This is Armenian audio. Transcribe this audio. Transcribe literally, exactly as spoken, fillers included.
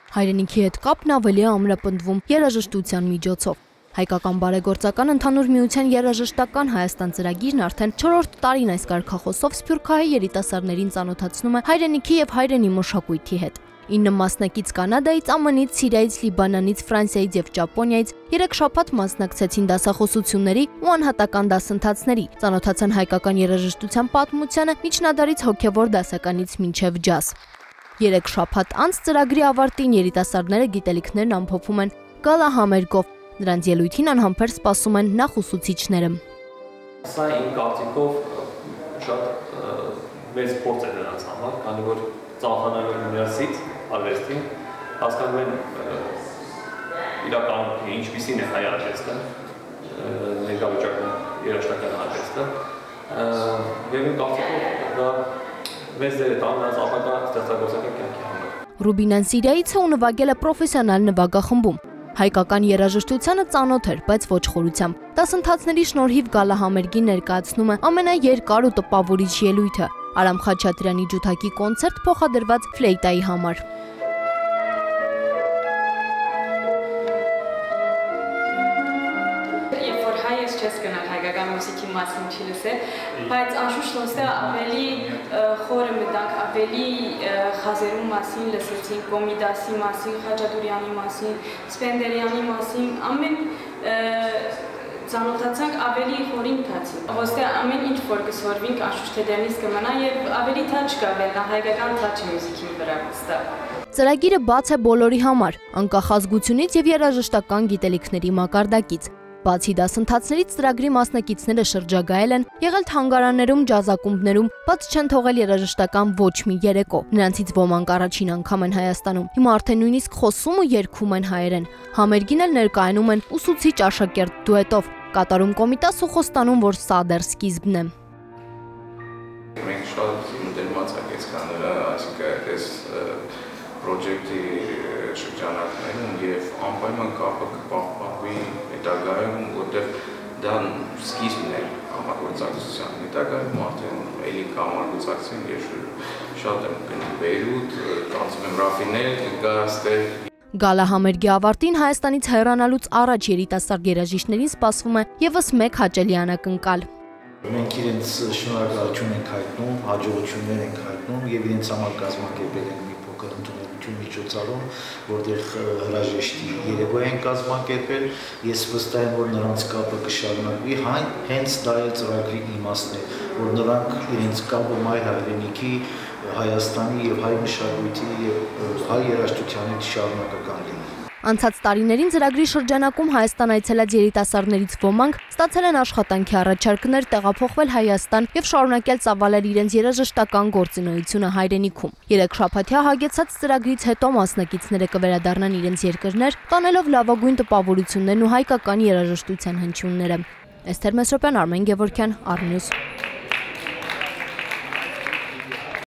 Հայրենիքի հետ կապն ավելի է ամրապնդվում երաժշտության միջոցով։ Հայկական բարեգործական ընդհանուր միության երաժշտական Հայաստան ծրագիրն արդեն չորրորդ տարին այս կարգախոսով սփյուռքահայ երիտասարդներին ծանոթացնում է հայրենիքի եւ հայրենի մշակույթի հետ։ ինը մասնակից Կանադայից, ԱՄՆ-ից, Սիրիայից, Լիբանանից, Ֆրանսիայից եւ Ճապոնիայից երեք շաբաթ մասնակցեցին դասախոսությունների ու անհատական դասընթացների, ծանոթացան հայկական երաժշտության պատմությանը միջնադարից հոգեվոր դասականից մինչև ջազ։ Երեք շաբաթ անց ծրագրի ավարտին երիտասարդները գիտելիքներն ամփոփում են գալա համերգով, նրանց ելույթին անհամբեր սպասում են նախուսուցիչները։ Սա իմ կարծիքով շատ մեծ փորձ է նրանց համար, քանի որ ծանոթանալու միասից արվեստին հասկանում են իրականում ինչպիսին է հայ արվեստը, ներկայացնում երաժշտական արվեստը, եւ իմ կարծիքով դա մեծ դեր է տալու նրանց ապագա ստեղծագործական կյանքի համար։ Ռուբինան Սիրիայից է ու նվագել է պրոֆեսիոնալ նվագախմբում։ Հայկական երաժշտությանը ծանոթ էր, բայց ոչ խորությամբ։ Դասընթացների շնորհիվ գալա համերգին ներկայացնում է ամենաերկար ու տպավորիչ ելույթը՝ Արամ Խաչատրյանի ջութակի կոնցերտ փոխադրված ֆլեյտայի համար։ Երբ որ հայ ես չես գնալ հայկական մուսիկի մասին չլսել, բայց անշուշտ ոստեղ ավելի խորը մտանք, ավելի խազերու մասին լսեցին, Կոմիդասի մասին, Խաչատուրյանի մասին, Սպենդերյանի մասին, ամեն ծանոթացանք ավելի խորին թացին։ Ոստեղ ամեն ինչ որ կսորվինք անշուշտ թե դեմից կմնա եւ ավելի թաչ կավելնա հայկական թաչի մյուզիկի վրա վստահ։ Ծրագիրը բաց է բոլորի համար, անկախ ազգությունից եւ երաժշտական գիտելիքների մակարդակից։ Բացի դասընթացներից ծրագրի մասնակիցները շրջագայել են, եղել թանգարաններում, ջազակումբներում, բաց չեն թողել երաժշտական ոչ մի երեկո։ Նրանցից ոմանք առաջին անգամ են Հայաստանում։ Հիմա արդեն նույնիսկ խոսում ու երգում են հայերեն։ Համերգին էլ ներկայանում են ուսուցիչ աշակերտ դուետով, կատարում Կոմիտաս ու խոստանում, որ սա դեռ սկիզբն է։ Մենք շատ ընդդիմացակ ենք կանել, այսինքն այս պրոջեկտի շրջանակներում եւ անպայման կապը կպահպանվի հետագայում, որտեղ դա սկիզբն է համագործակցության։ Հետագայում արդեն էլի կհամագործակցեն, ես շատ եմ գնում Բեյրութ, կարծում եմ Ռաֆինել կգա այստեղ։ Գալա համերգի ավարտին Հայաստանից հեռանալուց առաջ երիտասարդ երաժիշտներին սպասվում է եւս մեկ հաճելի անակնկալ։ Մենք իրենց շնորհակալություն ենք հայտնում, հաջողություններ ենք հայտնում եւ իրենց համար կազմակերպել ենք մի փոքր ընդունելություն միջոցառում, որտեղ հրաժեշտի երեկո են կազմակերպել։ Ես վստահ եմ, որ նրանց կապը կշարունակվի, հենց դա է ծրագրի իմաստն է, որ նրանք իրենց կապը մայր հայրենիքի, Հայաստանի եւ հայ մշակույթի եւ հայ երաժշտության հետ շարունակական լինի։ Անցած տարիներին ծրագրի շրջանակում Հայաստան այցելած երիտասարդներից ոմանք ստացել են աշխատանքի առաջարկներ, տեղափոխվել Հայաստան եւ շարունակել ծավալել իրենց երաժշտական գործունեությունը հայրենիքում։ Երեք շաբաթյա հագեցած ծրագրից հետո մասնակիցները կվերադառնան իրենց երկրներ, տանելով լավագույն տպավորություններն ու հայկական երաժշտության հնչյունները։ Էսթեր Մեսրոպյան, Արմեն Գևորգյան, Արնյուզ։